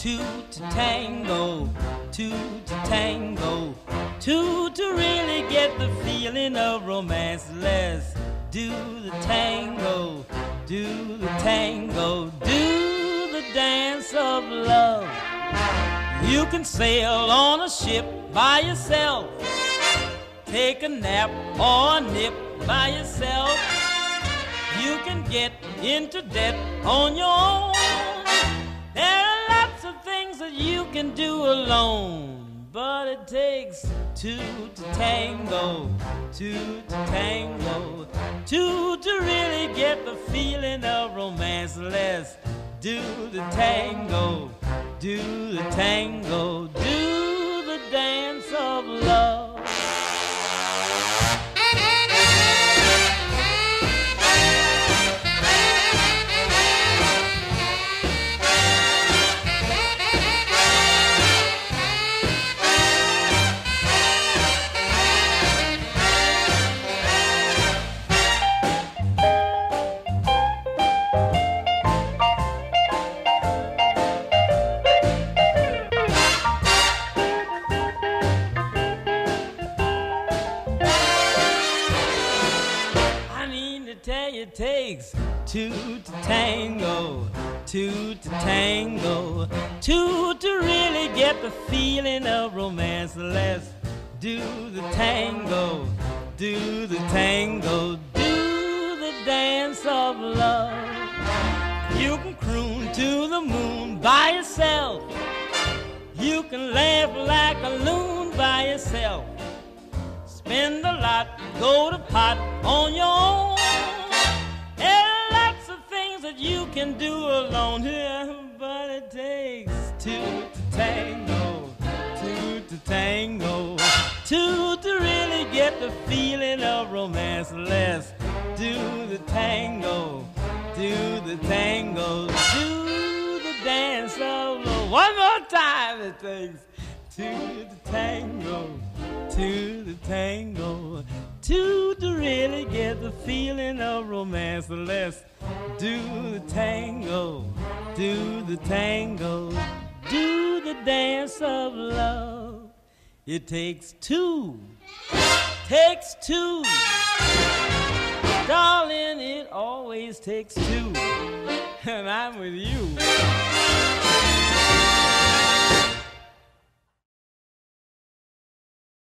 two to tango, two to tango, two to really get the feeling of romance. Let's do the tango, do the tango, do the dance of love. You can sail on a ship by yourself, take a nap or a nip by yourself. You can get into debt on your own. There are lots of things that you can do alone, but it takes two to tango, two to tango, two to really get the feeling of romance. Let's do the tango, do the tango, do the dance of love. It takes two to tango, two to tango, two to really get the feeling of romance. Let's do the tango, do the tango, do the dance of love. You can croon to the moon by yourself. You can laugh like a loon by yourself. Spend a lot, go to pot on your own. There are lots of things that you can do alone here, but it takes two to tango, two to tango, two to really get the feeling of romance. Let's do the tango, do the tango, do the dance of love. One more time, it takes two to tango, two to tango, two to really get the feeling of romance. Let's do the tango, do the tango, do the dance of love. It takes two, darling, it always takes two, and I'm with you.